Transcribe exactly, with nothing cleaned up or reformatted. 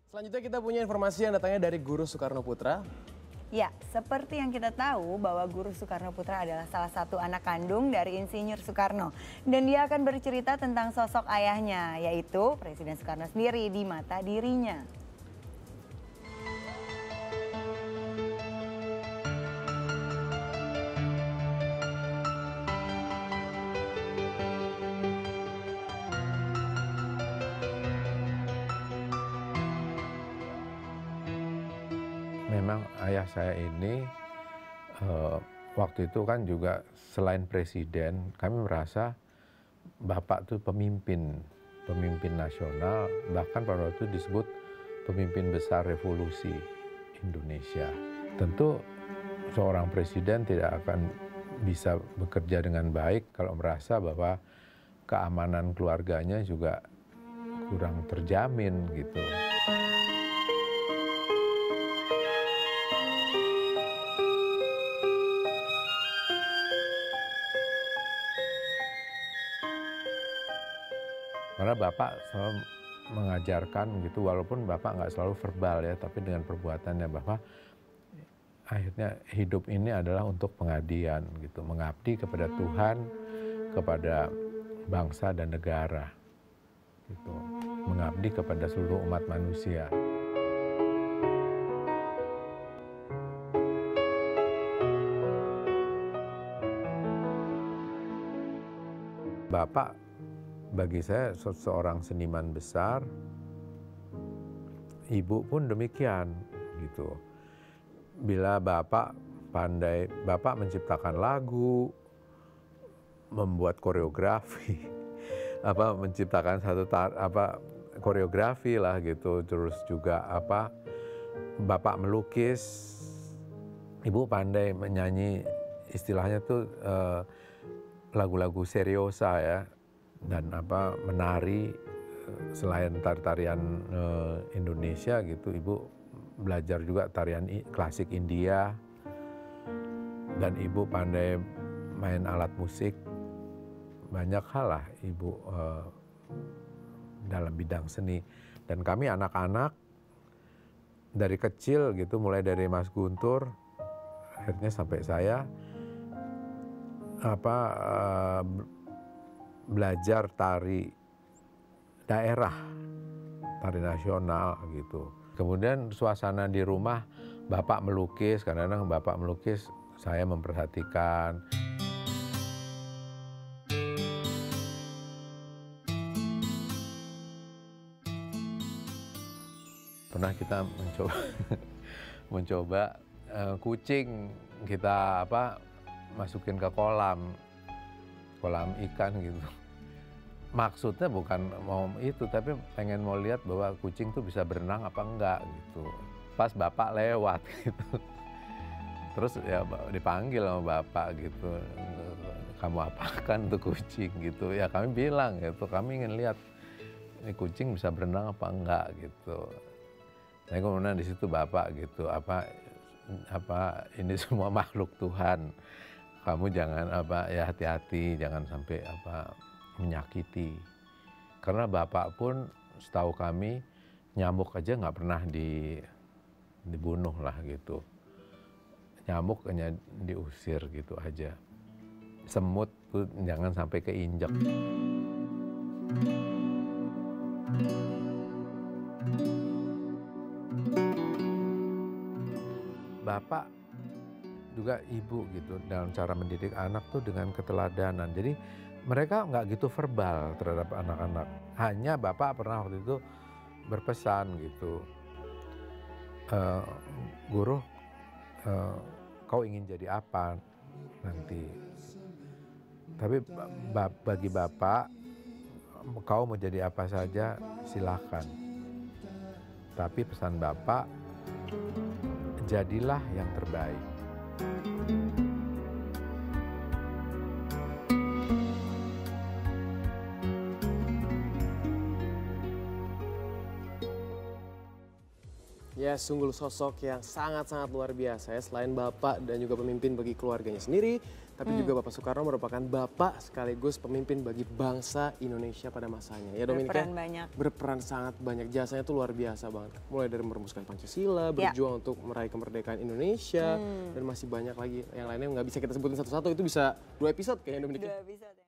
Selanjutnya kita punya informasi yang datangnya dari Guru Soekarno Putra. Ya, seperti yang kita tahu bahwa Guru Soekarno Putra adalah salah satu anak kandung dari Insinyur Soekarno. Dan dia akan bercerita tentang sosok ayahnya, yaitu Presiden Soekarno sendiri di mata dirinya. Memang ayah saya ini uh, waktu itu kan juga selain presiden, kami merasa Bapak itu pemimpin, pemimpin nasional, bahkan pada waktu itu disebut pemimpin besar revolusi Indonesia. Tentu seorang presiden tidak akan bisa bekerja dengan baik kalau merasa bahwa keamanan keluarganya juga kurang terjamin gitu. Karena Bapak selalu mengajarkan gitu, walaupun Bapak nggak selalu verbal ya, tapi dengan perbuatannya bahwa akhirnya hidup ini adalah untuk pengabdian gitu, mengabdi kepada Tuhan, kepada bangsa dan negara, gitu, mengabdi kepada seluruh umat manusia. Bapak bagi saya seorang seniman besar, ibu pun demikian gitu. Bila Bapak pandai, Bapak menciptakan lagu, membuat koreografi, apa menciptakan satu tar, apa koreografi lah gitu, terus juga apa Bapak melukis, ibu pandai menyanyi, istilahnya tuh eh, lagu-lagu seriosa ya. Dan apa menari selain tari-tarian uh, Indonesia gitu, ibu belajar juga tarian klasik India, dan ibu pandai main alat musik, banyak hal lah ibu uh, dalam bidang seni. Dan kami anak-anak dari kecil gitu, mulai dari Mas Guntur akhirnya sampai saya apa uh, belajar tari daerah, tari nasional gitu. Kemudian suasana di rumah, Bapak melukis, kadang-kadang Bapak melukis, saya memperhatikan. Pernah kita mencoba mencoba uh, kucing kita apa masukin ke kolam, kolam ikan gitu. Maksudnya bukan mau itu, tapi pengen mau lihat bahwa kucing tuh bisa berenang apa enggak gitu. Pas Bapak lewat gitu, terus ya dipanggil sama Bapak gitu, kamu apakan tuh kucing gitu. Ya kami bilang gitu, kami ingin lihat ini kucing bisa berenang apa enggak gitu. Nah kemudian di situ Bapak gitu, apa apa ini semua makhluk Tuhan. Kamu jangan apa ya hati-hati, jangan sampai apa menyakiti. Karena Bapak pun setahu kami nyamuk aja nggak pernah di, dibunuh lah gitu. Nyamuk hanya diusir gitu aja. Semut tuh jangan sampai keinjak. Bapak juga ibu gitu dalam cara mendidik anak tuh dengan keteladanan. Jadi mereka nggak gitu verbal terhadap anak-anak. Hanya Bapak pernah waktu itu berpesan gitu, e, guru, e, kau ingin jadi apa nanti? Tapi bagi Bapak, kau mau jadi apa saja silakan. Tapi pesan Bapak, jadilah yang terbaik. Ya, sungguh sosok yang sangat-sangat luar biasa ya. Selain bapak dan juga pemimpin bagi keluarganya sendiri, tapi Hmm. juga Bapak Soekarno merupakan bapak sekaligus pemimpin bagi bangsa Indonesia pada masanya. Ya, Dominika, Berperan banyak. berperan sangat banyak. Jasanya itu luar biasa banget. Mulai dari merumuskan Pancasila, Ya. berjuang untuk meraih kemerdekaan Indonesia, Hmm. dan masih banyak lagi yang lainnya nggak bisa kita sebutin satu-satu. Itu bisa dua episode kayaknya, Dominika. Dua episode ya.